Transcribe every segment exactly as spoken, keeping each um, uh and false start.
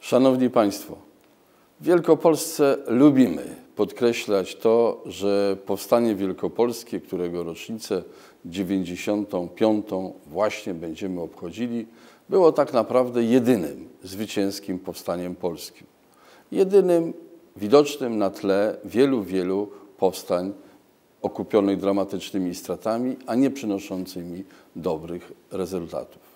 Szanowni Państwo, w Wielkopolsce lubimy podkreślać to, że powstanie wielkopolskie, którego rocznicę dziewięćdziesiątą piątą właśnie będziemy obchodzili, było tak naprawdę jedynym zwycięskim powstaniem polskim. Jedynym widocznym na tle wielu, wielu powstań okupionych dramatycznymi stratami, a nie przynoszącymi dobrych rezultatów.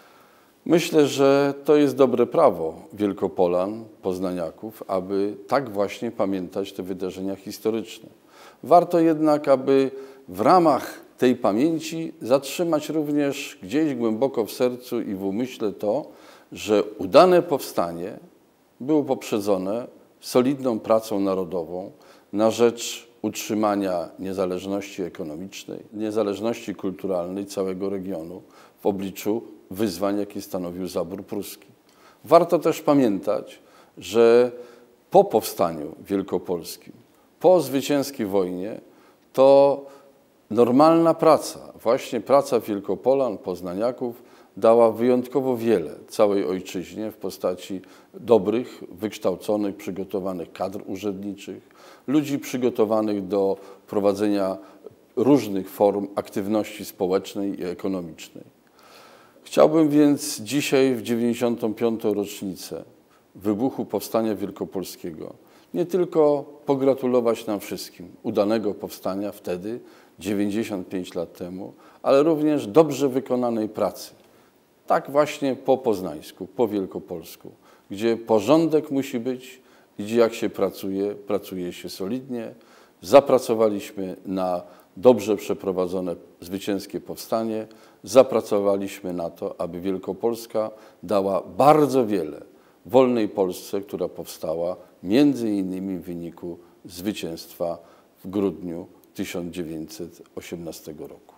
Myślę, że to jest dobre prawo Wielkopolan, poznaniaków, aby tak właśnie pamiętać te wydarzenia historyczne. Warto jednak, aby w ramach tej pamięci zatrzymać również gdzieś głęboko w sercu i w umyśle to, że udane powstanie było poprzedzone solidną pracą narodową na rzecz utrzymania niezależności ekonomicznej, niezależności kulturalnej całego regionu w obliczu wyzwań, jakie stanowił zabór pruski. Warto też pamiętać, że po powstaniu wielkopolskim, po zwycięskiej wojnie, to normalna praca, właśnie praca Wielkopolan, poznaniaków, dała wyjątkowo wiele całej ojczyźnie w postaci dobrych, wykształconych, przygotowanych kadr urzędniczych, ludzi przygotowanych do prowadzenia różnych form aktywności społecznej i ekonomicznej. Chciałbym więc dzisiaj w dziewięćdziesiątą piątą rocznicę wybuchu Powstania Wielkopolskiego nie tylko pogratulować nam wszystkim udanego powstania wtedy, dziewięćdziesiąt pięć lat temu, ale również dobrze wykonanej pracy. Tak właśnie po poznańsku, po wielkopolsku, gdzie porządek musi być, gdzie jak się pracuje, pracuje się solidnie. Zapracowaliśmy na dobrze przeprowadzone zwycięskie powstanie, zapracowaliśmy na to, aby Wielkopolska dała bardzo wiele wolnej Polsce, która powstała między innymi w wyniku zwycięstwa w grudniu tysiąc dziewięćset osiemnastego roku.